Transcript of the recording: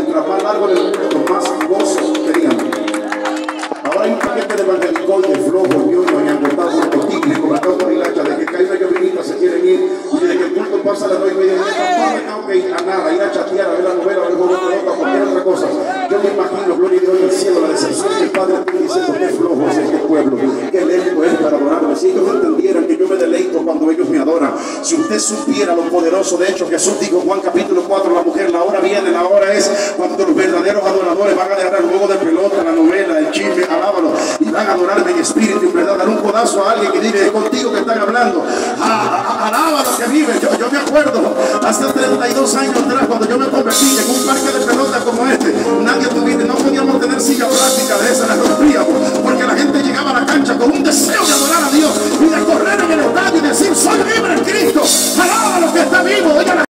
mientras más largo el culto, más gozo teníamos. Ahora hay un paquete de evangelicol, de flojo, ñoño, y angotado, típico, con la causa y la hacha, de que cae una llovinita, se quieren ir, y desde que el culto pasa a las 9:30, no me tengo que ir a nada, ir a chatear, a ver la novela, a ver el juego de pelota, cualquier otra cosa. Yo me imagino, gloria a Dios en el cielo, la decepción del Padre diciendo qué flojo es este pueblo, qué lento es para adorarme. Si ellos entendieran que yo me deleito cuando ellos me adoran, si usted supiera lo poderoso, de hecho Jesús dijo, Juan capítulo 4, la mujer, la hora viene, la hora es cuando los verdaderos adoradores van a dejar el juego de pelota, la novela, el chisme, alábalo, y van a adorarme en espíritu y en verdad. Dar un codazo a alguien que dice, es contigo que están hablando, alábalo que vive. Yo me acuerdo hace 32 años atrás, cuando yo me convertí en un parque de pelota como este, no podíamos tener silla plástica de esa, la rompíamos, porque la gente llegaba a la cancha con un deseo de adorar a Dios y de correr en el estadio y decir, soy libre en Cristo, alaba a lo que está vivo. Oigan,